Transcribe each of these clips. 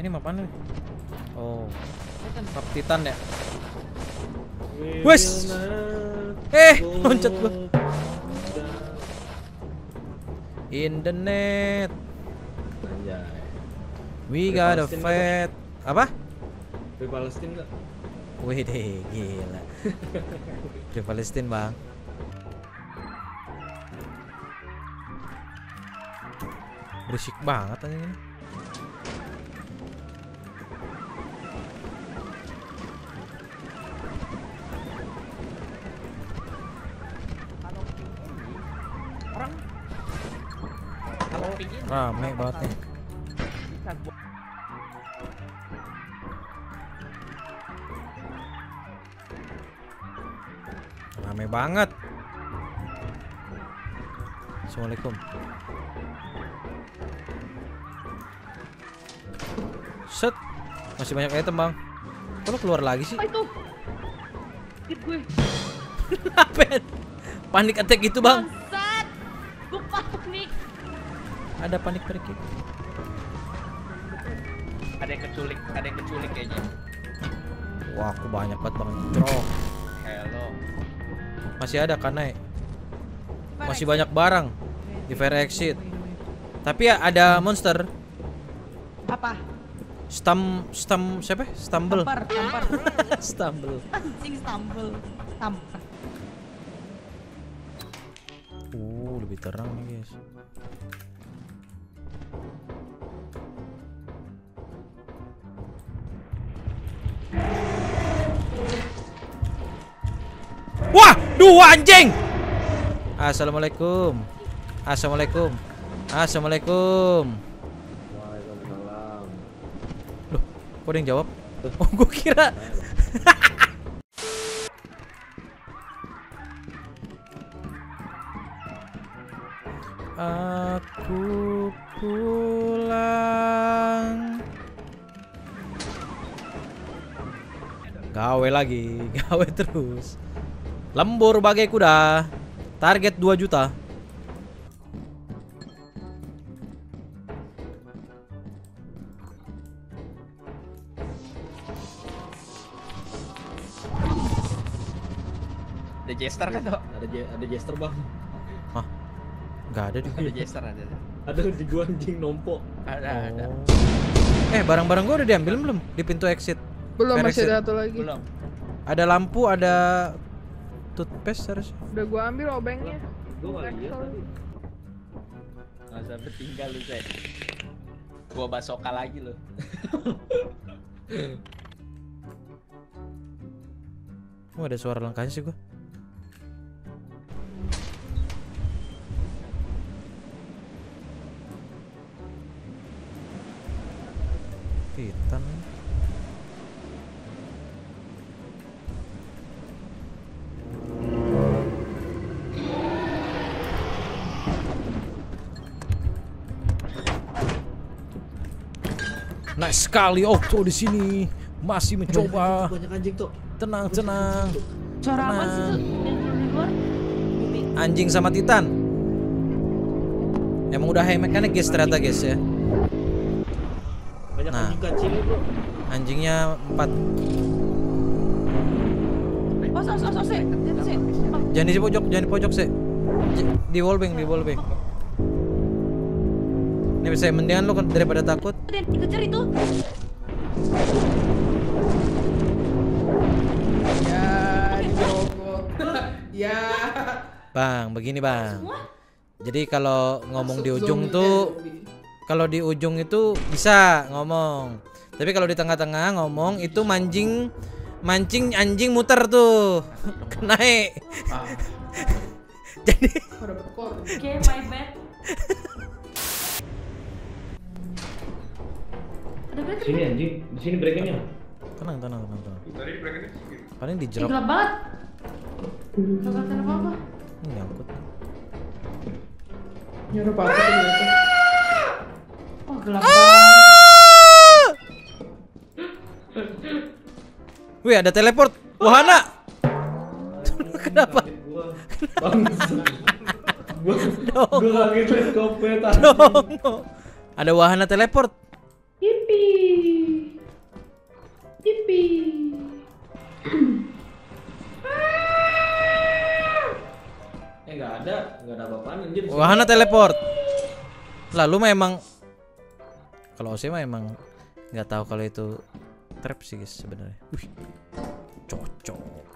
Ini apaan nih? Oh, map Titan ya. Wes. Loncat gua. In the net. Anjay. We got a fight. Apa? Di Palestina enggak? Wih deh, gila. Di Palestina, Bang. Berisik banget aja ini. Rame banget nih. Rame banget. Assalamualaikum. Set. Masih banyak item, Bang. Kok lo keluar lagi sih? Apa itu? Hit gue. Apa? Panik attack gitu, Bang. Bangsat. Gue panik. Ada panik attack. Ada yang keculik kayaknya. Wah, aku banyak banget, Bang. Drop. Hello. Masih ada Kanai. Masih banyak barang di fire exit. Tapi ya ada monster. Apa? Siapa? Stumble. Tampar. Stumble. Anjing stumble. Tampar. Lebih terang nih, guys. Wah, dua anjing. Assalamualaikum. Assalamualaikum. Assalamualaikum. Waalaikumsalam. Loh, kok ada yang jawab? Oh, gue kira. Aku pulang. Gawe lagi, gawe terus. Lembur bagai kuda. Target 2 juta. Ada jester kan tuh? Ada jester, Bang. Hah? Nggak ada di Ada jester ada. Ada di gua anjing nompo. Ada. Barang-barang gua udah diambil belum di pintu exit? Belum, Fire masih exit. ada satu lagi. Belum. Ada lampu, ada toothpaste harusnya. Udah gua ambil obengnya. Gua enggak lihat tadi. Nggak sampai tinggal lu, Zek. Gua basoka lagi lu. Oh, ada suara langkahnya sih gua. Titan. Nice sekali Okto di sini. Masih mencoba. Banyak anjing tuh. Tenang. Suara apa sih tuh? Yang di luar? Anjing sama Titan. Emang udah high mechanic guys ternyata guys ya. Banyak Nah. anjing kecil, Bro. Anjingnya 4. Oh, sih. Jangan di pojok sih. Di wallbang. Ini bisa mendingan lu daripada takut. Ada yang dikejar itu. Ya, dijogok. Ya. Bang, begini bang. Semua? Jadi kalau ngomong di Masuk ujung zombie, tuh, zombie. kalau di ujung itu bisa ngomong. Tapi kalau di tengah-tengah ngomong itu mancing anjing muter tuh. Kenaik. Jadi Pada bekor. Oke, my bad. Ada berarti Sini anjing, di sini breaking-nya. tenang. Tadi breaking Paling di gelap jerok. banget. Gak kelihatan apa-apa. Ini nyangkut. Nyuruh apa ternyata. Oh, gelap banget. Wih, ada teleport. Wahana. Kenapa? Gua kaget liat kopet. Dong. Ada wahana teleport. Yippee. Pipi. Nggak ada apa-apaan anjir. Wahana teleport. Lalu memang kalau OC mah emang nggak tahu kalau itu trap sih guys sebenarnya. Wih, cocok.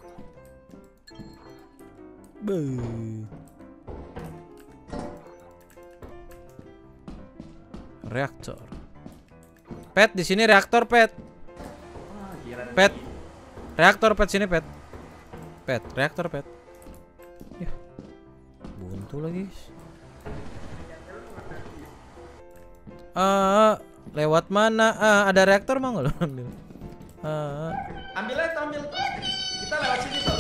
Reaktor. Pet di sini reaktor pet. Pet. Reaktor pet sini pet. Pet, reaktor pet. Ya. Buntu lagi. Lewat mana? Ada reaktor mau nggak lo ambil? Ambil aja, ambil. Kita lewat sini tuh.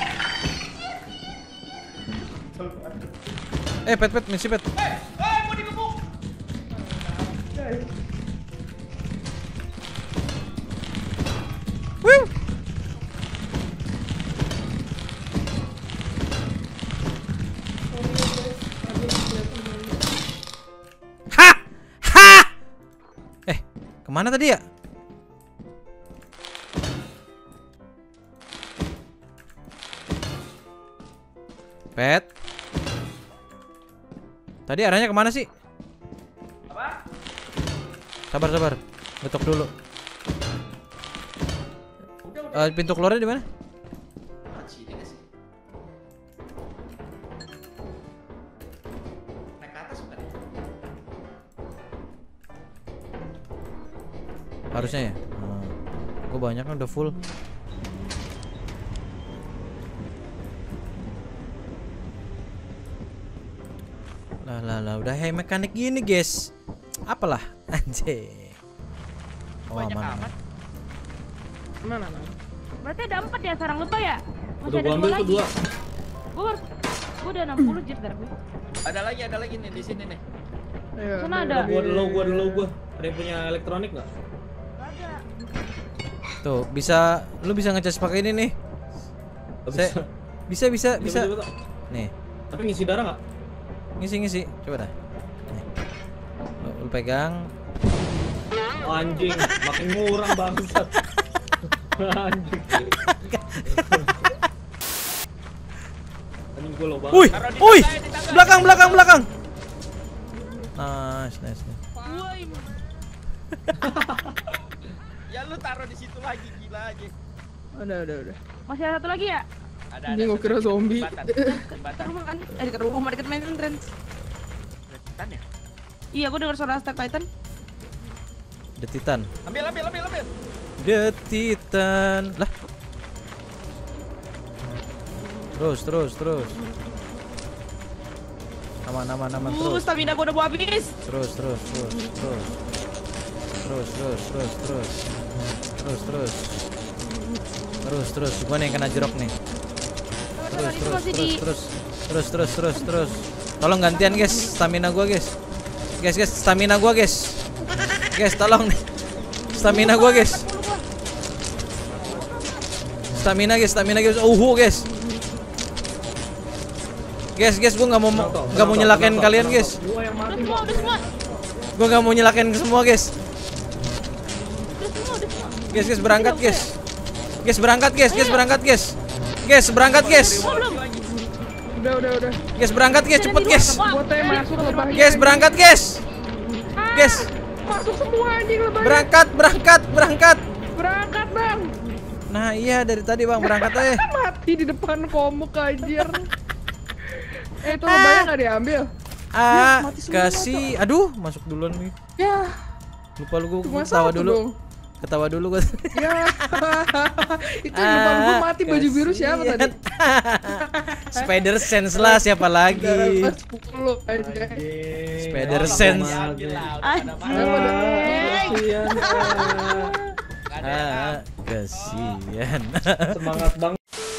Pet, misi pet. Mau dikepung. Wih. Kemana tadi ya? Pet. Tadi arahnya kemana sih? Apa? Sabar. Betok dulu. Pintu keluarnya di mana? Sini nggak sih? Naik ke atas bukan? Harusnya ya. Gue banyak kan udah full. Lah udah mekanik gini guys. Apalah anjay. Oh aman. Mana? Berarti ada 4 ya sarang lu tuh ya? Udah gua ambil tuh 2. Gua udah 60 jir dari gue. Ada lagi nih di sini nih. Ayo. Sana ada. Gua dulu. Ada yang punya elektronik nggak? Ada. Tuh, lu bisa ngecas pakai ini nih. Bisa. Coba. Nih, Tapi ngisi darah nggak? ngisi. Coba dah. Nih. Lu pegang. Oh, anjing, makin murah bangsat. Anjing. Anjing gua low banget. Wih, Taruh di wih, tangga, di tangga. belakang. Nice. Ya lu taruh di situ lagi, gila aja. Udah. Masih ada satu lagi ya? Ada. Ini gua kira zombie. Dekat rumah kan? Dekat rumah, dekat main entrance. Titan ya? Iya, gua dengar suara Attack Titan. The Titan. Ambil. The Titan. Lah. Terus. Aman terus. Stamina gua udah mau habis. Terus. Gua nih yang kena jerok nih. Terus. Tolong gantian guys, stamina gua guys. Guys, stamina gua guys. Guys, tolong nih. Stamina gua guys. Stamina guys. Guys. Guys, gua nggak mau nyelakain kalian guys. Gua yang mati. Udah semua. Gua nggak mau nyelakain semua guys. Udah semua. Guys, berangkat guys. Guys, berangkat guys. Udah. Guys, berangkat guys, cepet guys. Botnya masuk lebah. Guys, berangkat guys. Guys, Masuk semua anjing lebah. berangkat. Berangkat, Bang. Nah, iya dari tadi Bang berangkat aja. Mati di depan komuk anjir. Itu lebahnya enggak diambil. Mati semua, Kasih. Aduh, masuk duluan nih. Ya. Lupa lu gua Cuma ketawa satu dulu. dong. Ketawa dulu gua. Ya. Itu yang depan gua mati baju biru siapa tadi? Spider Sense lah, siapa lagi? 10 aja. Spider Sense. Kasihan. Kasihan. Semangat banget.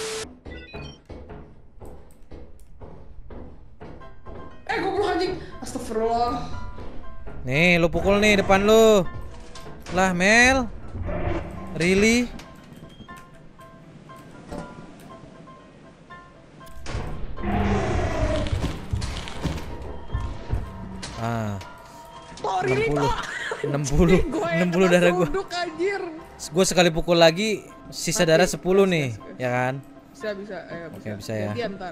Goblok anjing. Astagfirullah. Nih, lu pukul nih depan lu. Lah, Mel. Really? Tori 60 darah gua. Duduk anjir. Gue sekali pukul lagi sisa Mati. darah 10 nih, Gas. ya kan? Bisa. Oke, bisa ya. Gantian ntar.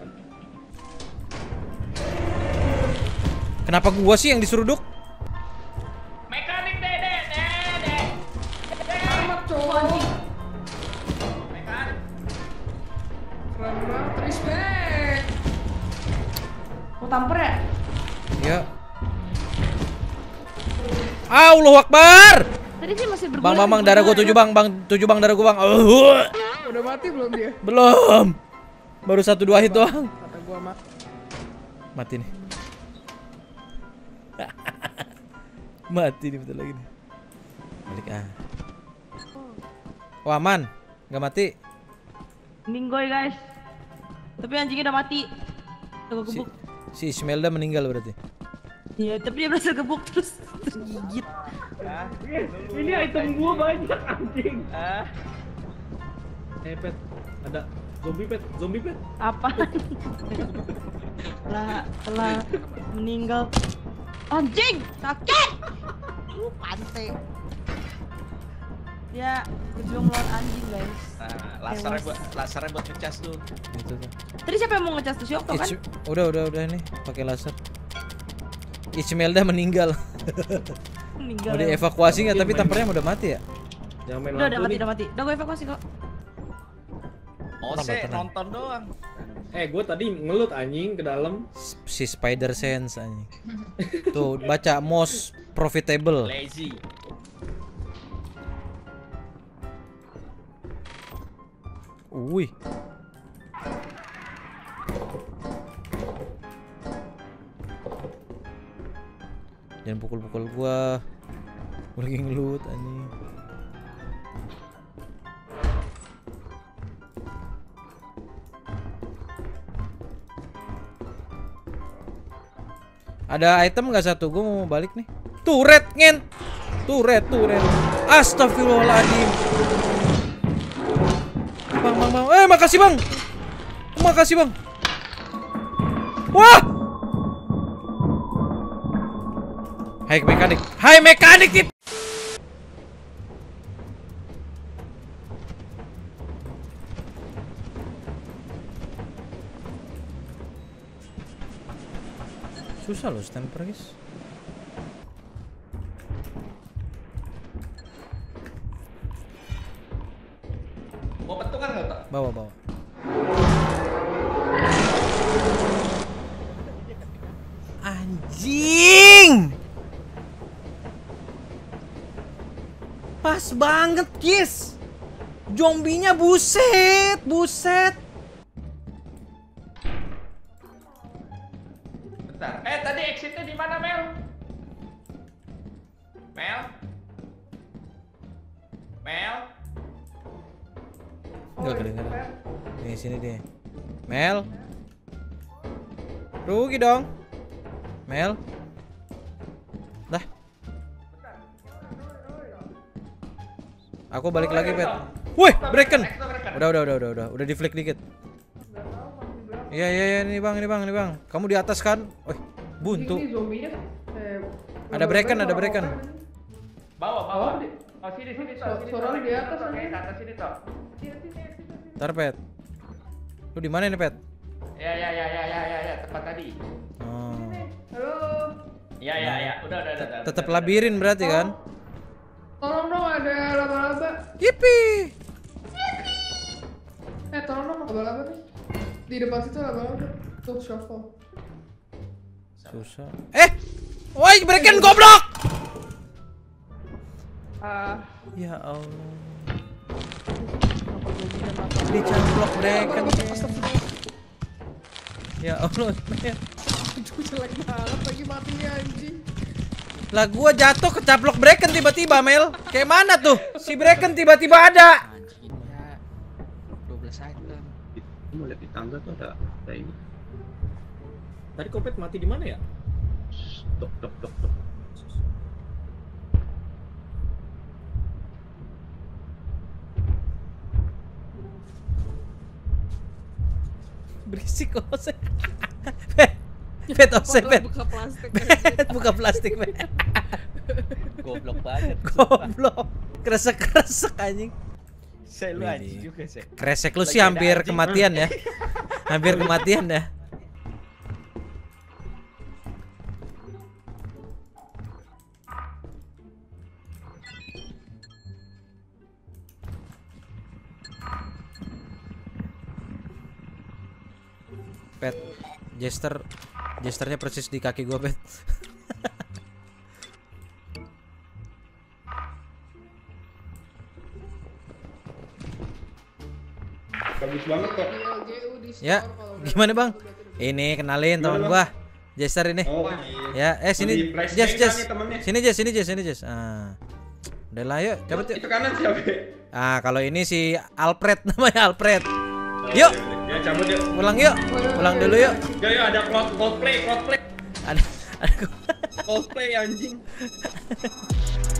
Kenapa gua sih yang diseruduk? Mekanik deh. Selamat cowok. Mekanik. Keren banget. Respect. Mau tampar ya? Ya. Allahu Akbar. Tadi sih masih bergulir. Bang, darah gua 7 bang, 7 bang darah gua bang. Udah mati belum dia? Belum. Baru 1-2 hit doang. Kata gua Mati nih. Mati nih bentar lagi nih. Balik Oh aman, nggak mati. Ninggoy guys. Tapi anjingnya udah mati. Udah gebuk. Si Ismelda meninggal berarti. Iya, tapi dia berhasil gebuk terus gigit. Ini item gua banyak anjing. Pet, ada zombie pet. Apa? telah meninggal. Anjing, sakit. Pantai. Ya, berjuang melawan anjing guys. Nah, lasernya buat ngecas tuh. Gitu tuh. Tadi siapa yang mau ngecas tuh? Si Okto kan? Udah nih, pakai laser. Ismelda meninggal. Meninggal. Mau dievakuasi nggak? Tapi tampaknya udah mati ya. Yang main Udah lampu nih. mati. Udah gue evakuasi kok. Tenang. Nonton doang. Gue tadi ngelut anjing ke dalam. Si Spider Sense anjing. Tuh, baca most profitable. Lazy. Wih. Jangan pukul-pukul gua. Gua lagi ngelut anjing. Ada item nggak satu? Gue mau balik nih. Turret ngen. Turret. Astagfirullahaladzim. Bang. Makasih bang. Wah. Hai mekanik. Susah loh stamper guys. Bawa petungan nggak tak? Bawa. Anjing. Pas banget guys. Zombinya buset. Bentar. Tadi exitnya di mana Mel? Enggak kedengeran. Nih sini deh. Mel. Rugi dong. Mel. Dah. Aku balik lagi, Pet. Wih, Bracken. Udah di flick dikit. Iya, ini bang. Kamu di atas kan? Wih, buntu. Ini zombinya. Ada Bracken. Bawa. Oh, sini Sorong di atas aja. Sini toh. Ntar, Pet. Lu di mana nih, Pet? Ya, tempat tadi. Oh. Halo. Ya. Udah. Tetap labirin berarti kan? Tolong dong, ada laba-laba. Yippee. Tolong dong, laba-laba nih. Di depan situ laba-laba. Tuh, shuffle. Susah. Woi, Bracken goblok. Ya Allah. Dicamplok Bracken. Ya Allah. Itu jelek banget lagi matinya anjing. Lah gua jatuh kecaplok Bracken tiba-tiba, Mel. Kayak mana tuh? Si Bracken tiba-tiba ada. Anjingnya 12 item. Mau lihat di tangga tuh ada ini. Tadi Kopet mati di mana ya? Tok. Berisik Ose. Pet Ose, Pet. Buka plastik. Buka plastik, Pet. Goblok banget. sumpah. Goblok. Kresek-kresek anjing. Saya lu anjing juga, saya. Kresek lu Lagi sih ada hampir anjing. kematian ya. Hampir kematian ya. Pet, jesternya persis di kaki gua, Pet. Bagus banget kok. Ya, gimana Bang? Ini kenalin teman gua, Jester ini. Oh, Ya, sini, Jess. Sini Jess. Ah, udah lah, yuk, cabut yuk. Itu kanan siapa? Ah, kalau ini si Alfred namanya Alfred. Yuk, Ya cabut yuk. pulang yuk, pulang dulu yuk. Yuk ada cosplay. Ada Cosplay anjing.